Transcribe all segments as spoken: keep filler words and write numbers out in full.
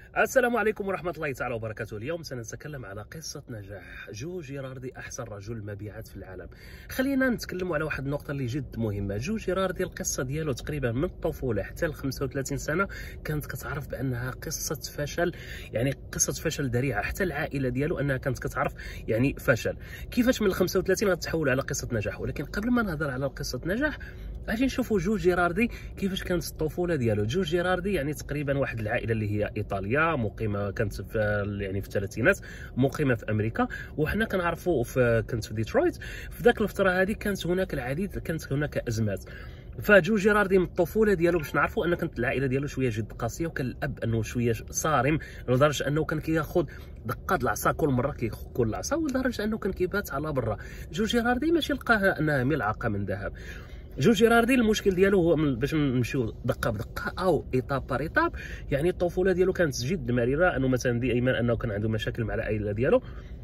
السلام عليكم ورحمة الله تعالى وبركاته. اليوم سنتكلم على قصة نجاح جو جيراردي، أحسن رجل مبيعات في العالم. خلينا نتكلم على واحد النقطة اللي جد مهمة. جو جيراردي القصة ديالو تقريبا من الطفولة حتى ل خمسة وثلاثين سنة كانت كتعرف بأنها قصة فشل، يعني قصة فشل ذريعة. حتى العائلة ديالو أنها كانت كتعرف يعني فشل. كيفاش من ال خمسة وثلاثين غتحول على قصة نجاح؟ ولكن قبل ما نهضر على قصة نجاح غادي نشوفوا جو جيراردي كيفاش كانت الطفولة ديالو. جو جيراردي يعني تقريبا واحد العائلة اللي هي إيطالية، مقيمه كانت في يعني في الثلاثينات، مقيمه في امريكا، وحنا كنعرفوا في كنت في ديترويت. في ذاك الفتره هذه كانت هناك العديد كانت هناك ازمات. فجو جيراردي من الطفوله ديالو باش نعرفوا ان كانت العائله ديالو شويه جد قاسيه، وكان الاب انه شويه صارم لدرجه انه كان كياخذ دقه العصا كل مره كياكل العصا، ولدرجه انه كان كيبات على برا. جو جيراردي ماشي لقاها انها ملعقه من ذهب. جو جيراردي المشكل ديالو هو باش نمشيو دقه بدقه او ايطاب بار ايطاب. يعني الطفوله ديالو كانت جد مريره، انه مثلا دائما انه كان عنده مشاكل مع العائله ديالو.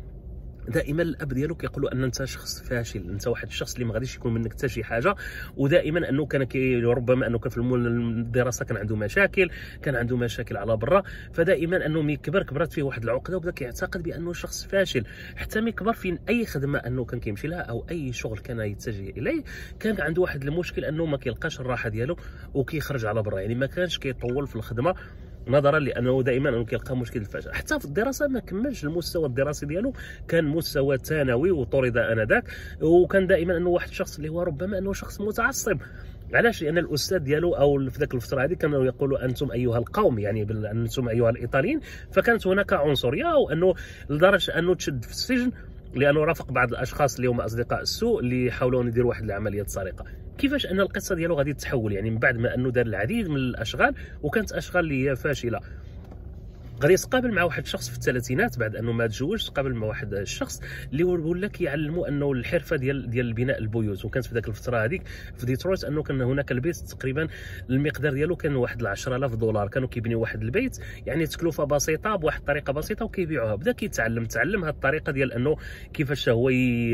دائما الاب ديالو كيقول له ان انت شخص فاشل، انت واحد الشخص اللي ما غاديش يكون منك حتى شي حاجه. ودائما انه كان كي ربما انه كان في الدراسه كان عنده مشاكل، كان عنده مشاكل على برا. فدائما انه ملي كبر كبرت فيه واحد العقده، وبدا كيعتقد بانه شخص فاشل. حتى ملي كبر في اي خدمه انه كان كيمشي لها او اي شغل كان يتجه اليه، كان عنده واحد المشكل انه ما كيلقاش الراحه ديالو وكيخرج على برا. يعني ما كانش كيطول في الخدمه نظرا لانه دائما انه كيلقى مشكل الفشل. حتى في الدراسه ما كملش المستوى الدراسي ديالو، كان مستوى ثانوي وطرد انذاك. وكان دائما انه واحد الشخص اللي هو ربما انه شخص متعصب. علاش؟ لان الاستاذ ديالو او في ذاك الفتره هذه كانوا يقولوا انتم ايها القوم، يعني انتم ايها الايطاليين. فكانت هناك عنصريه، وانه لدرجه انه تشد في السجن لانه رافق بعض الاشخاص اللي هما اصدقاء السوء اللي يحاولوا يديروا واحد العمليه سرقه. كيفاش ان القصه ديالو غادي تتحول يعني من بعد ما انه دار العديد من الاشغال وكانت اشغال اللي هي فاشله. غادي يتقابل مع واحد الشخص في الثلاثينات بعد انه ما تزوج، تقابل مع واحد الشخص اللي ولا كيعلموا انه الحرفه ديال ديال بناء البيوت. وكانت في ذاك الفتره هذيك في ديترويت انه كان هناك البيت تقريبا المقدار ديالو كان واحد ال عشرة آلاف دولار. كانوا كيبنيو واحد البيت يعني تكلفه بسيطه بواحد الطريقه بسيطه وكيبيعوها. بدا كيتعلم تعلم هذه الطريقه ديال انه كيفاش هو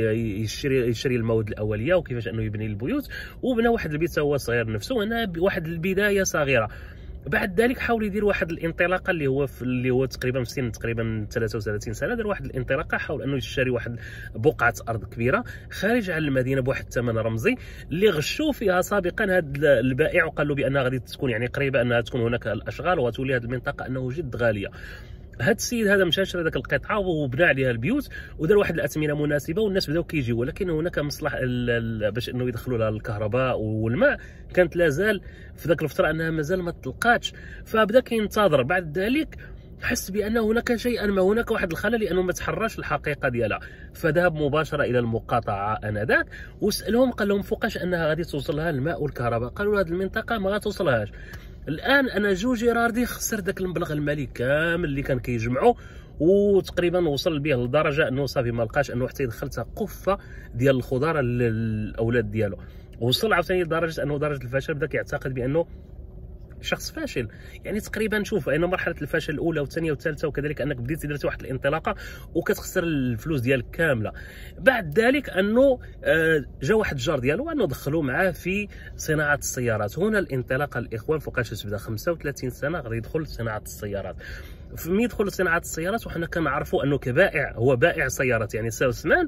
يشري يشري المواد الاوليه وكيفاش انه يبني البيوت، وبنى واحد البيت هو صغير نفسه. هنا واحد البدايه صغيره. بعد ذلك حاول يدير واحد الانطلاقه اللي هو في اللي هو تقريبا في سن تقريبا ثلاثة وثلاثين سنه. دار واحد الانطلاقه، حاول انه يشتري واحد بقعه ارض كبيره خارج عن المدينه بواحد الثمن رمزي اللي غشوا فيها سابقا هذا البائع، وقال له بانها غادي تكون يعني قريبه انها تكون هناك الاشغال وتولي هذه المنطقه انه جد غاليه. هذا السيد هذا مشى شرى ذاك القطعه وبنى عليها البيوت ودار واحد الاثمنه مناسبه، والناس بداو كيجيو. ولكن هناك مصلحه باش انه يدخلوا لها الكهرباء والماء كانت لازال في ذاك الفتره انها مازال ما تلقاتش. فبدا كينتظر. بعد ذلك حس بان هناك شيئا ما، هناك واحد الخلل لانه ما تحرش الحقيقه ديالها. فذهب مباشره الى المقاطعه انذاك وسالهم، قال لهم فوقاش انها غادي توصل لها الماء والكهرباء. قالوا هذه المنطقه ما غاتوصلهاش. الان انا جو جيراردي خسر ذاك المبلغ المالي كامل اللي كان كيجمعو، وتقريبا وصل به لدرجه انه صافي ما لقاش انه حتى يدخل حتى قفه ديال الخضار للاولاد ديالو. وصل عاوتاني لدرجه انه درجه الفشل بدا كيعتقد بانه شخص فاشل. يعني تقريبا شوف اين مرحله الفشل الاولى والثانيه والثالثه، وكذلك انك بديتي درتي واحد الانطلاقه وكتخسر الفلوس ديالك كامله. بعد ذلك انه جا واحد الجار ديالو انه دخلوا معاه في صناعه السيارات. هنا الانطلاقه الاخوان فوقاش تبدا خمسة وثلاثين سنه غادي يدخل صناعه السيارات. ملي يدخل صناعه السيارات وحنا كنعرفوا انه كبائع هو بائع سيارات يعني سيلسمان،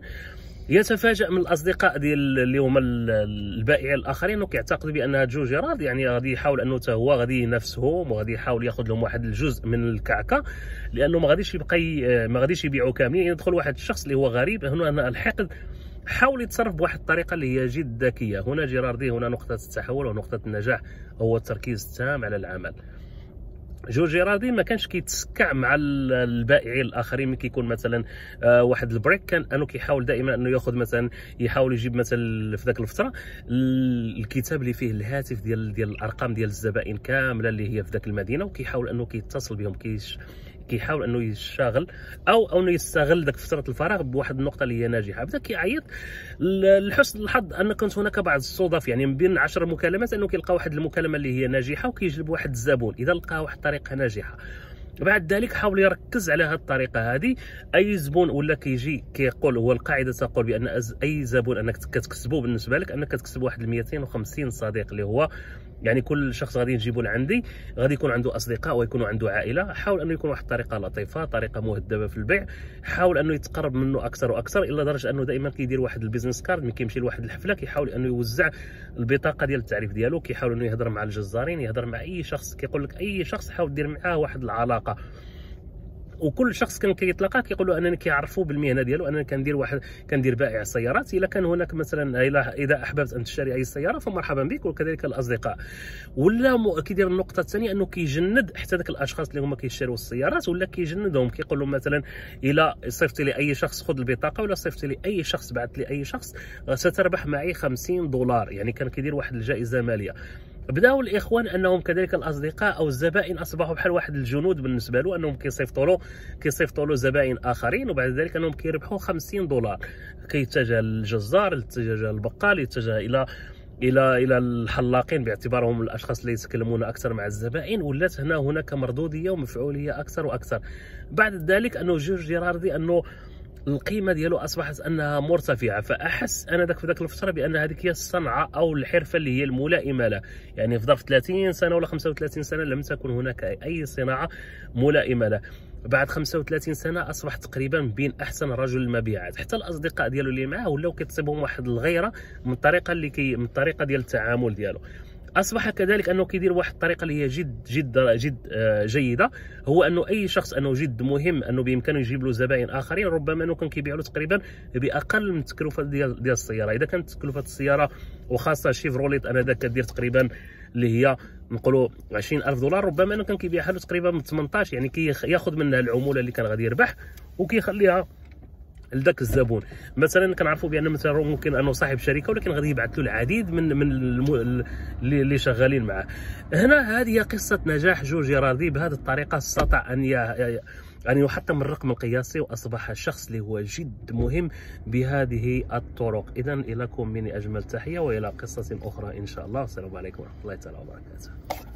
يتفاجأ من الاصدقاء ديال اللي هما البائعين الاخرين انه كيعتقدوا بان جو جيرارد يعني غادي يحاول انه حتى هو غادي ينافسهم وغادي يحاول ياخذ لهم واحد الجزء من الكعكه، لانه ما غاديش يبقى ما غاديش يبيعوا كاملين. يدخل واحد الشخص اللي هو غريب. هنا الحقد حاول يتصرف بواحد الطريقه اللي هي جد ذكيه. هنا جيراردي هنا نقطه التحول ونقطه النجاح هو التركيز التام على العمل. جو جيراردي ما كانش كيتسكع مع البائعين الاخرين. ملي كيكون مثلا واحد البريك كان انه كيحاول دائما انه ياخذ مثلا يحاول يجيب مثلا في ذاك الفتره الكتاب اللي فيه الهاتف ديال ديال الارقام ديال الزبائن كامله اللي هي في ذاك المدينه، وكيحاول انه كيتصل بهم كيش كيحاول انه يشتغل او انه يستغل ذاك فتره الفراغ بواحد النقطه اللي هي ناجحه. بدا كيعيط. لحسن الحظ ان كانت هناك بعض الصدف يعني من بين عشر مكالمات انه كيلقى واحد المكالمه اللي هي ناجحه وكيجلب واحد الزبون اذا لقى واحد الطريقه ناجحه. بعد ذلك حاول يركز على هذه الطريقه هذه. اي زبون ولا كيجي كيقول، هو القاعده تقول بان اي زبون انك كتكسبه بالنسبه لك انك كتكسب واحد مئتين وخمسين صديق اللي هو يعني كل شخص غادي نجيبو لعندي غادي يكون عنده اصدقاء ويكون عنده عائله. حاول انه يكون واحد الطريقه لطيفه، طريقه مهذبه في البيع. حاول انه يتقرب منه اكثر واكثر، الى درجه انه دائما كيدير واحد البيزنس كارد ملي كيمشي لواحد الحفله كيحاول انه يوزع البطاقه ديال التعريف ديالو، كيحاول انه يهضر مع الجزارين، يهضر مع اي شخص، كيقول لك اي شخص حاول دير معاه واحد العلاقه. وكل شخص كان كيتلاقى كيقول له انني كيعرفوا بالمهنه ديالو، انني كندير واحد كندير بائع سيارات. الا كان هناك مثلا اذا احببت ان تشتري اي سياره فمرحبا بك، وكذلك الاصدقاء. ولا كيدير النقطه الثانيه انه كيجند حتى ذاك الاشخاص اللي هما كيشتروا السيارات، ولا كيجندهم كيقول لهم مثلا الا صيفط لي اي شخص خذ البطاقه، ولا صيفط لي اي شخص بعث لي اي شخص ستربح معي خمسين دولار. يعني كان كيدير واحد الجائزه ماليه. بداوا الاخوان انهم كذلك الاصدقاء او الزبائن اصبحوا بحال واحد الجنود بالنسبه له، انهم كيصيفطوا له كيصيفطوا له زبائن اخرين، وبعد ذلك انهم كيربحوا خمسين دولار. كيتجه للجزار، يتجه للبقال، يتجه الى الى الى الحلاقين باعتبارهم الاشخاص اللي يتكلمون اكثر مع الزبائن. ولات هنا هناك مردوديه ومفعوليه اكثر واكثر. بعد ذلك انه جورج جيراردي انه القيمه ديالو اصبحت انها مرتفعه، فاحس انا ذاك في ذاك الفتره بان هذيك هي الصنعه او الحرفه اللي هي الملائمه له. يعني في ظرف ثلاثين سنه ولا خمسة وثلاثين سنه لم تكن هناك اي صناعه ملائمه له. بعد خمسة وثلاثين سنه اصبح تقريبا بين احسن رجل المبيعات. حتى الاصدقاء ديالو اللي معاه ولاو كتصيبهم واحد الغيره من الطريقه اللي كي من الطريقه ديال التعامل ديالو. اصبح كذلك انه كيدير واحد الطريقه اللي هي جد جد جد جيده، هو انه اي شخص انه جد مهم انه بامكانه يجيب له زبائن اخرين، ربما انه كان كيبيع له تقريبا باقل من التكلفه ديال ديال السياره. اذا كانت تكلفه السياره وخاصه شيفروليت انا ذاك كدير تقريبا اللي هي نقولوا عشرين ألف دولار، ربما انه كان كيبيعها له تقريبا من ثمنطاش، يعني كياخذ منها العموله اللي كان غادي يربح وكيخليها لذاك الزبون. مثلا كنعرفوا بان مثلا ممكن انه صاحب شركه ولكن غادي يبعث له العديد من من الم... اللي شغالين معه. هنا هذه قصه نجاح جورج جيراردي. بهذه الطريقه استطاع ان ي... ان يحطم الرقم القياسي واصبح الشخص اللي هو جد مهم بهذه الطرق. اذا اليكم مني اجمل تحيه والى قصه اخرى ان شاء الله. والسلام عليكم ورحمه الله تعالى وبركاته.